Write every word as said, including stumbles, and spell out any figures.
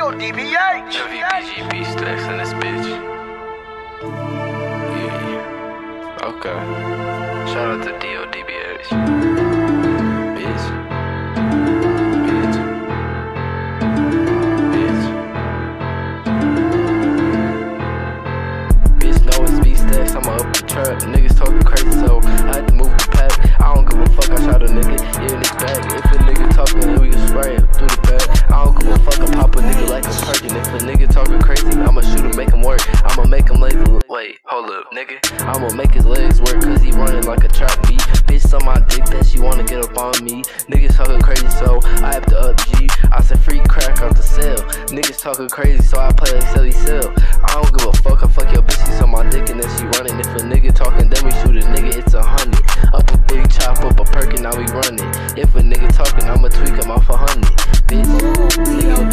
Dio D B H. X H O P P G Bstax in this bitch. Yeah. Okay. Shout out to Dio D B H. Bitch. Bitch. Bitch. Bitch know it's Bstax. I'ma up the trap. Niggas talking crazy, so I had to move the pack. I don't give a fuck. I shot a nigga in his back. If a nigga talking, then we can spray it through the back. I don't give a fuck. I pop a nigga like a perkin. If a nigga talking crazy, I'ma shoot him, make him work. I'ma make him like a wait, hold up, nigga. I'ma make his legs work, cause he running like a trap beat. Bitch on my dick that she wanna get up on me. Niggas talking crazy, so I have to up G. I said free crack out the cell. Niggas talking crazy, so I play like Sally Cell. I don't give a fuck. I fuck your bitch, she's on my dick and then she running. If a nigga talking, then we shoot a nigga, it's a hundred. Up a big chop, up a perkin, now we running. If a nigga talking, I'ma tweak him off a hundred. Bitch, nigga.